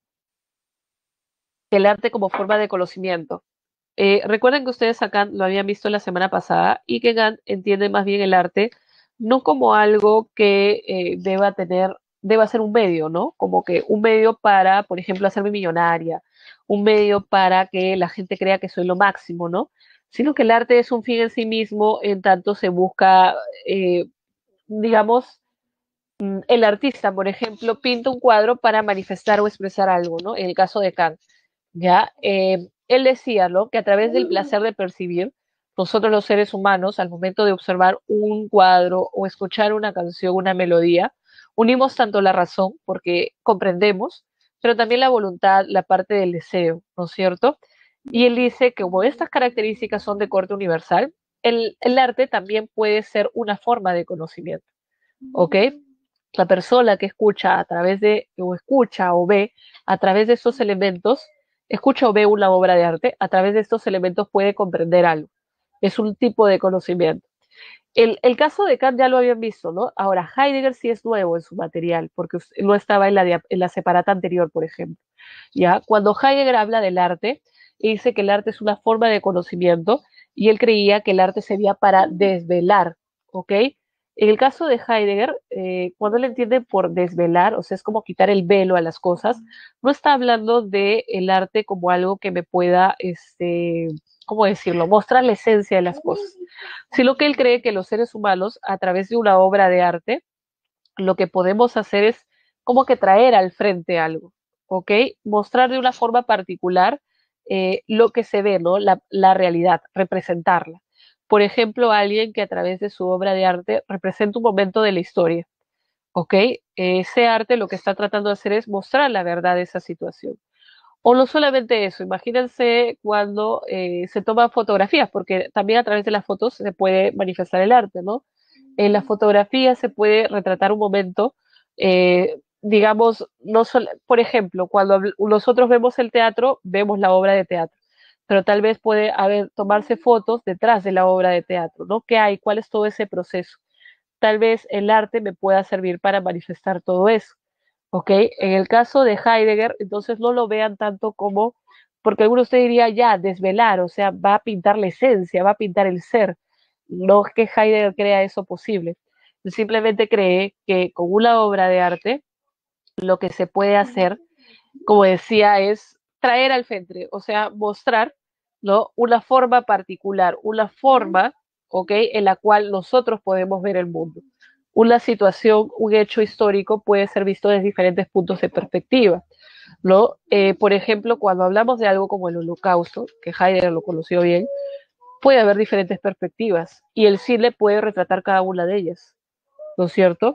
el arte como forma de conocimiento. Recuerden que ustedes acá lo habían visto la semana pasada y que Gant entiende más bien el arte no como algo que deba ser un medio, ¿no? Como que un medio para, por ejemplo, hacerme millonaria, un medio para que la gente crea que soy lo máximo, ¿no? Sino que el arte es un fin en sí mismo, en tanto se busca, eh, digamos, el artista, por ejemplo, pinta un cuadro para manifestar o expresar algo, ¿no? En el caso de Kant. ¿Ya? Él decía, ¿no? Que a través del placer de percibir, nosotros los seres humanos, al momento de observar un cuadro o escuchar una canción, una melodía, unimos tanto la razón, porque comprendemos, pero también la voluntad, la parte del deseo, ¿no es cierto? Y él dice que como estas características son de corte universal, el arte también puede ser una forma de conocimiento, ¿ok? La persona que escucha a través de, o escucha o ve a través de estos elementos, escucha o ve una obra de arte, a través de estos elementos puede comprender algo. Es un tipo de conocimiento. El caso de Kant ya lo habían visto, ¿no? Ahora, Heidegger sí es nuevo en su material, porque no estaba en la separata anterior, por ejemplo. ¿Ya? Cuando Heidegger habla del arte, dice que el arte es una forma de conocimiento y él creía que el arte sería para desvelar, ¿ok? En el caso de Heidegger, cuando él entiende por desvelar, o sea, es como quitar el velo a las cosas, no está hablando de el arte como algo que me pueda, ¿cómo decirlo?, mostrar la esencia de las cosas, sino que él cree que los seres humanos, a través de una obra de arte, lo que podemos hacer es como que traer al frente algo, ¿ok? Mostrar de una forma particular lo que se ve, ¿no? La realidad, representarla. Por ejemplo, alguien que a través de su obra de arte representa un momento de la historia, ¿ok? Ese arte lo que está tratando de hacer es mostrar la verdad de esa situación. O no solamente eso, imagínense cuando se toman fotografías, porque también a través de las fotos se puede manifestar el arte, ¿no? En la fotografía se puede retratar un momento, digamos, no por ejemplo, cuando nosotros vemos el teatro, vemos la obra de teatro, pero tal vez puede haber, tomarse fotos detrás de la obra de teatro, ¿no? ¿Qué hay? ¿Cuál es todo ese proceso? Tal vez el arte me pueda servir para manifestar todo eso. ¿Ok? En el caso de Heidegger, entonces no lo vean tanto como, porque algunos de ustedes diría ya, desvelar, o sea, va a pintar la esencia, va a pintar el ser. No es que Heidegger crea eso posible. Simplemente cree que con una obra de arte lo que se puede hacer, como decía, es traer al frente, o sea, mostrar, ¿no?, una forma particular, una forma, ¿ok?, en la cual nosotros podemos ver el mundo. Una situación, un hecho histórico puede ser visto desde diferentes puntos de perspectiva, ¿no? Por ejemplo, cuando hablamos de algo como el Holocausto, que Heidegger lo conoció bien, puede haber diferentes perspectivas y el cine puede retratar cada una de ellas, ¿no es cierto?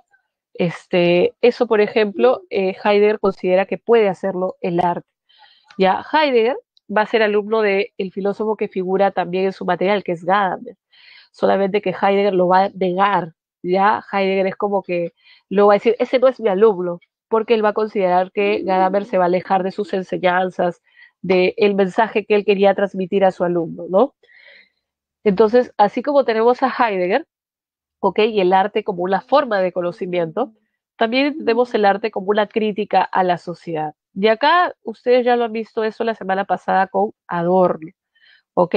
Eso, por ejemplo, Heidegger considera que puede hacerlo el arte. Ya Heidegger va a ser alumno del filósofo que figura también en su material, que es Gadamer, solamente que Heidegger lo va a negar. Ya Heidegger es como que lo va a decir, ese no es mi alumno, porque él va a considerar que Gadamer se va a alejar de sus enseñanzas, del mensaje que él quería transmitir a su alumno, ¿no? Entonces, así como tenemos a Heidegger, ¿ok?, y el arte como una forma de conocimiento, también tenemos el arte como una crítica a la sociedad. Y acá ustedes ya lo han visto eso la semana pasada con Adorno, ¿ok?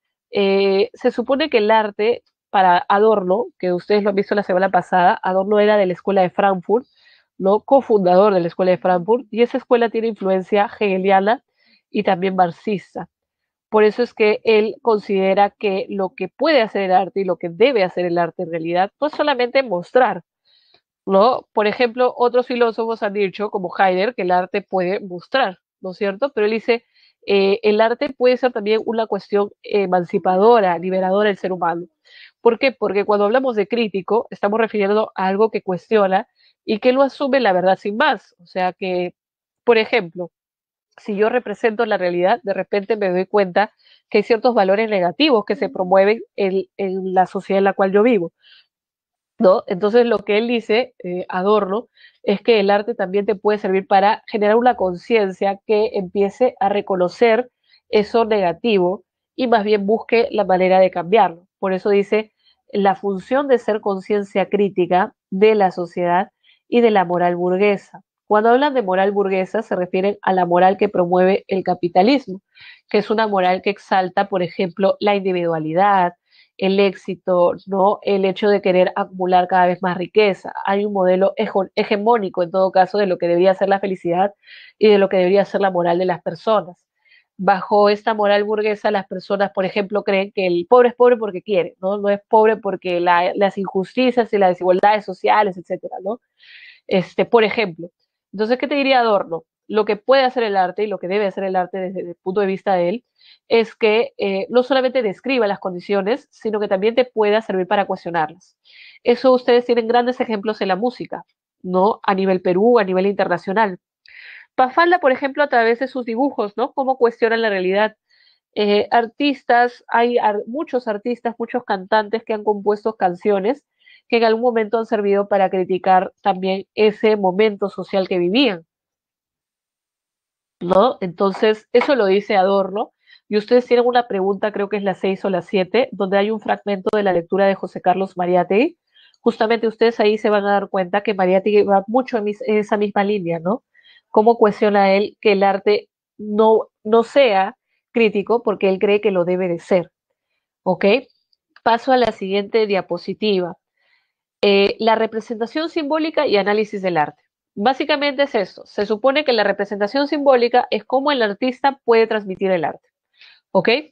Se supone que el arte para Adorno, que ustedes lo han visto la semana pasada, Adorno era de la escuela de Frankfurt, ¿no?, cofundador de la escuela de Frankfurt, y esa escuela tiene influencia hegeliana y también marxista. Por eso es que él considera que lo que puede hacer el arte y lo que debe hacer el arte en realidad no es solamente mostrar, ¿no? Por ejemplo, otros filósofos han dicho, como Heidegger, que el arte puede mostrar, ¿no es cierto? Pero él dice, el arte puede ser también una cuestión emancipadora, liberadora del ser humano. ¿Por qué? Porque cuando hablamos de crítico, estamos refiriendo a algo que cuestiona y que no asume la verdad sin más. O sea que, por ejemplo, si yo represento la realidad, de repente me doy cuenta que hay ciertos valores negativos que se promueven en la sociedad en la cual yo vivo, ¿no? Entonces lo que él dice, Adorno, es que el arte también te puede servir para generar una conciencia que empiece a reconocer eso negativo y más bien busque la manera de cambiarlo. Por eso dice la función de ser conciencia crítica de la sociedad y de la moral burguesa. Cuando hablan de moral burguesa se refieren a la moral que promueve el capitalismo, que es una moral que exalta, por ejemplo, la individualidad, el éxito, ¿no?, el hecho de querer acumular cada vez más riqueza. Hay un modelo hegemónico, en todo caso, de lo que debería ser la felicidad y de lo que debería ser la moral de las personas. Bajo esta moral burguesa, las personas, por ejemplo, creen que el pobre es pobre porque quiere, ¿no? No es pobre porque las injusticias y las desigualdades sociales, etcétera, ¿no? Por ejemplo. Entonces, ¿qué te diría Adorno? Lo que puede hacer el arte y lo que debe hacer el arte desde el punto de vista de él es que no solamente describa las condiciones, sino que también te pueda servir para cuestionarlas. Eso ustedes tienen grandes ejemplos en la música, ¿no? A nivel Perú, a nivel internacional. Pafalda, por ejemplo, a través de sus dibujos, ¿no? Cómo cuestionan la realidad. Artistas, hay muchos artistas, muchos cantantes que han compuesto canciones que en algún momento han servido para criticar también ese momento social que vivían, ¿no? Entonces, eso lo dice Adorno. Y ustedes tienen una pregunta, creo que es la 6 o la 7, donde hay un fragmento de la lectura de José Carlos Mariátegui. Justamente ustedes ahí se van a dar cuenta que Mariátegui va mucho en esa misma línea, ¿no? Cómo cuestiona él que el arte no sea crítico porque él cree que lo debe de ser, ¿ok? Paso a la siguiente diapositiva. La representación simbólica y análisis del arte. Básicamente es esto. Se supone que la representación simbólica es cómo el artista puede transmitir el arte. ¿Ok?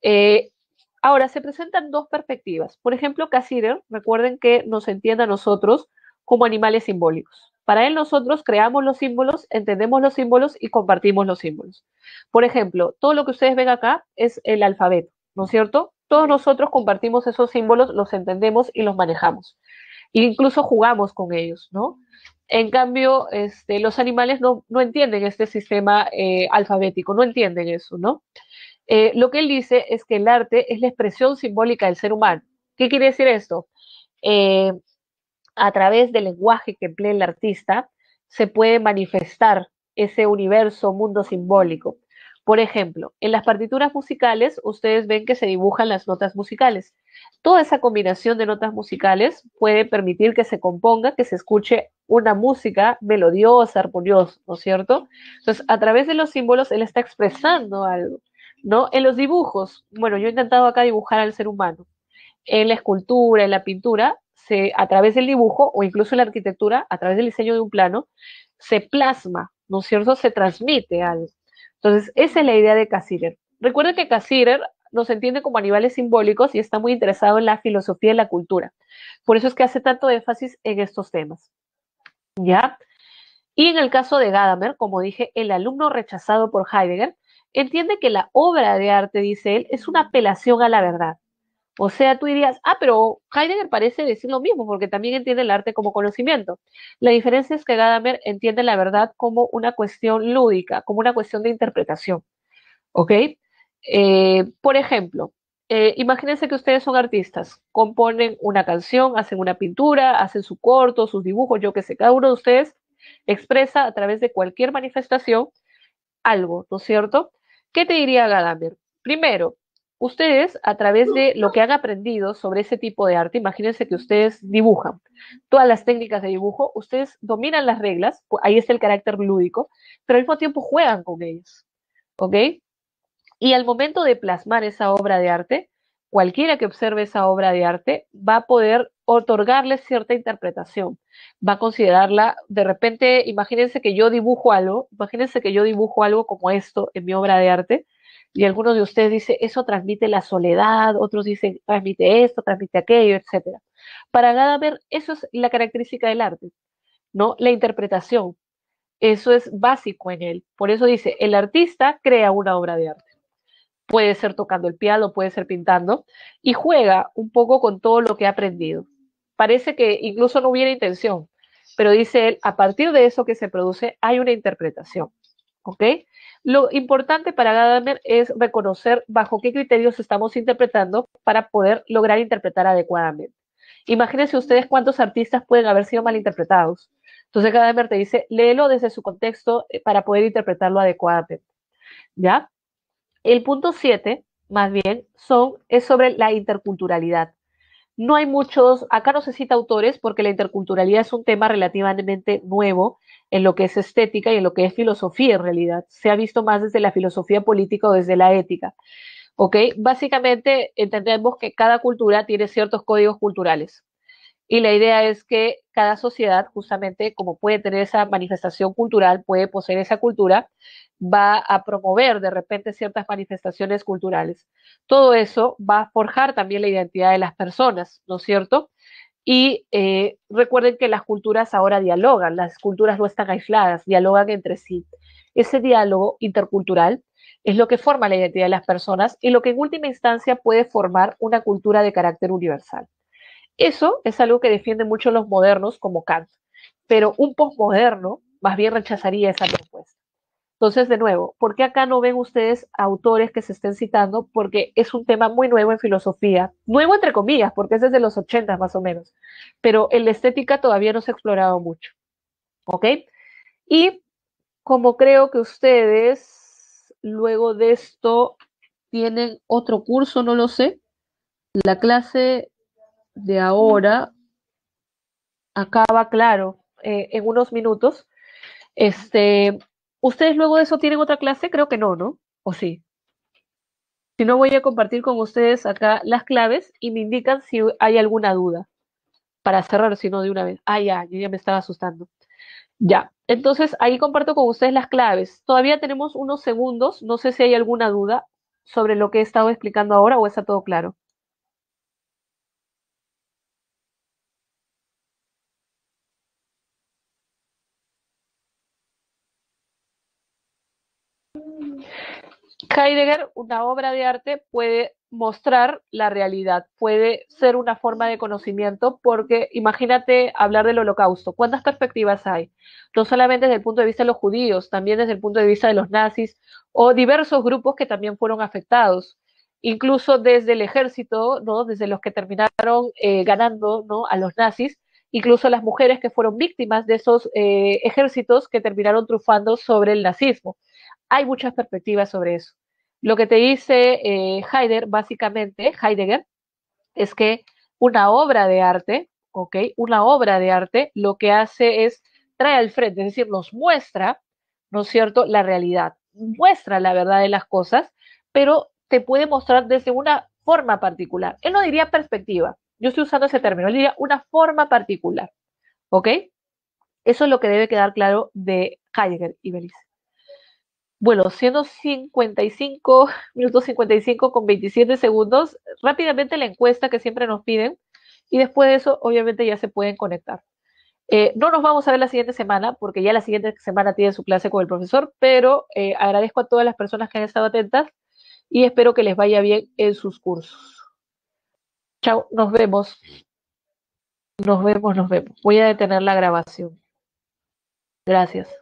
Eh, Ahora, se presentan dos perspectivas. Por ejemplo, Cassirer, recuerden que nos entiende a nosotros como animales simbólicos. Para él nosotros creamos los símbolos, entendemos los símbolos y compartimos los símbolos. Por ejemplo, todo lo que ustedes ven acá es el alfabeto, ¿no es cierto? Todos nosotros compartimos esos símbolos, los entendemos y los manejamos. E incluso jugamos con ellos, ¿no? En cambio, los animales no entienden este sistema alfabético, no entienden eso, ¿no? Lo que él dice es que el arte es la expresión simbólica del ser humano. ¿Qué quiere decir esto? Eh, a través del lenguaje que emplea el artista, se puede manifestar ese universo, mundo simbólico. Por ejemplo, en las partituras musicales, ustedes ven que se dibujan las notas musicales. Toda esa combinación de notas musicales puede permitir que se componga, que se escuche una música melodiosa, armoniosa, ¿no es cierto? Entonces, a través de los símbolos, él está expresando algo, ¿no? En los dibujos, bueno, yo he intentado acá dibujar al ser humano. En la escultura, en la pintura, a través del dibujo o incluso en la arquitectura, a través del diseño de un plano, se plasma, ¿no es cierto? Se transmite algo. Entonces, esa es la idea de Cassirer. Recuerden que Cassirer nos entiende como animales simbólicos y está muy interesado en la filosofía y la cultura. Por eso es que hace tanto énfasis en estos temas. ¿Ya? Y en el caso de Gadamer, como dije, el alumno rechazado por Heidegger entiende que la obra de arte, dice él, es una apelación a la verdad. O sea, tú dirías, pero Heidegger parece decir lo mismo, porque también entiende el arte como conocimiento. La diferencia es que Gadamer entiende la verdad como una cuestión lúdica, como una cuestión de interpretación. ¿Ok? Por ejemplo, imagínense que ustedes son artistas, componen una canción, hacen una pintura, hacen su corto, sus dibujos, yo qué sé, cada uno de ustedes expresa a través de cualquier manifestación algo, ¿no es cierto? ¿Qué te diría Gadamer? Primero, ustedes a través de lo que han aprendido sobre ese tipo de arte, imagínense que ustedes dibujan todas las técnicas de dibujo, ustedes dominan las reglas, ahí está el carácter lúdico, pero al mismo tiempo juegan con ellas, ¿ok? Y al momento de plasmar esa obra de arte, cualquiera que observe esa obra de arte va a poder otorgarle cierta interpretación, va a considerarla, de repente, imagínense que yo dibujo algo como esto en mi obra de arte, y algunos de ustedes dicen, eso transmite la soledad, otros dicen, transmite esto, transmite aquello, etcétera. Para Gadamer, eso es la característica del arte, ¿no? La interpretación. Eso es básico en él. Por eso dice, el artista crea una obra de arte, puede ser tocando el piano, puede ser pintando, y juega un poco con todo lo que ha aprendido. Parece que incluso no hubiera intención, pero dice él, a partir de eso que se produce hay una interpretación. ¿Ok? Lo importante para Gadamer es reconocer bajo qué criterios estamos interpretando para poder lograr interpretar adecuadamente. Imagínense ustedes cuántos artistas pueden haber sido malinterpretados. Entonces Gadamer te dice, léelo desde su contexto para poder interpretarlo adecuadamente. ¿Ya? El punto 7, más bien, es sobre la interculturalidad. No hay muchos, acá no se cita autores porque la interculturalidad es un tema relativamente nuevo en lo que es estética y en lo que es filosofía en realidad. Se ha visto más desde la filosofía política o desde la ética. ¿Ok? Básicamente entendemos que cada cultura tiene ciertos códigos culturales. Y la idea es que cada sociedad, justamente como puede tener esa manifestación cultural, puede poseer esa cultura, va a promover de repente ciertas manifestaciones culturales. Todo eso va a forjar también la identidad de las personas, ¿no es cierto? Y recuerden que las culturas ahora dialogan, las culturas no están aisladas, dialogan entre sí. Ese diálogo intercultural es lo que forma la identidad de las personas y lo que en última instancia puede formar una cultura de carácter universal. Eso es algo que defienden mucho los modernos como Kant, pero un posmoderno más bien rechazaría esa propuesta. Entonces, de nuevo, ¿por qué acá no ven ustedes autores que se estén citando? Porque es un tema muy nuevo en filosofía, nuevo entre comillas, porque es desde los 80 más o menos, pero en la estética todavía no se ha explorado mucho, ¿ok? Y como creo que ustedes luego de esto tienen otro curso, no lo sé, la clase de ahora acaba, claro, en unos minutos. Este, ¿Ustedes luego de eso tienen otra clase? Creo que no, ¿no? ¿O sí? Si no, voy a compartir con ustedes acá las claves y me indican si hay alguna duda para cerrar, si no de una vez. Ya, yo ya me estaba asustando. Ya, entonces ahí comparto con ustedes las claves. Todavía tenemos unos segundos, no sé si hay alguna duda sobre lo que he estado explicando ahora o está todo claro? Heidegger, una obra de arte, puede mostrar la realidad, puede ser una forma de conocimiento, porque imagínate hablar del holocausto. ¿Cuántas perspectivas hay? No solamente desde el punto de vista de los judíos, también desde el punto de vista de los nazis o diversos grupos que también fueron afectados, incluso desde el ejército, ¿no? Desde los que terminaron ganando, ¿no? A los nazis, incluso las mujeres que fueron víctimas de esos ejércitos que terminaron triunfando sobre el nazismo. Hay muchas perspectivas sobre eso. Lo que te dice Heidegger, es que una obra de arte, ¿ok? Una obra de arte lo que hace es trae al frente, es decir, nos muestra, ¿no es cierto?, la realidad, muestra la verdad de las cosas, pero te puede mostrar desde una forma particular. Él no diría perspectiva, yo estoy usando ese término, él diría una forma particular, ¿ok? Eso es lo que debe quedar claro de Heidegger y Belice. Bueno, siendo 55 minutos 55 con 27 segundos, rápidamente la encuesta que siempre nos piden y después de eso obviamente ya se pueden conectar. No nos vamos a ver la siguiente semana porque ya la siguiente semana tiene su clase con el profesor, pero agradezco a todas las personas que han estado atentas y espero que les vaya bien en sus cursos. Chao, nos vemos, nos vemos, nos vemos. Voy a detener la grabación. Gracias.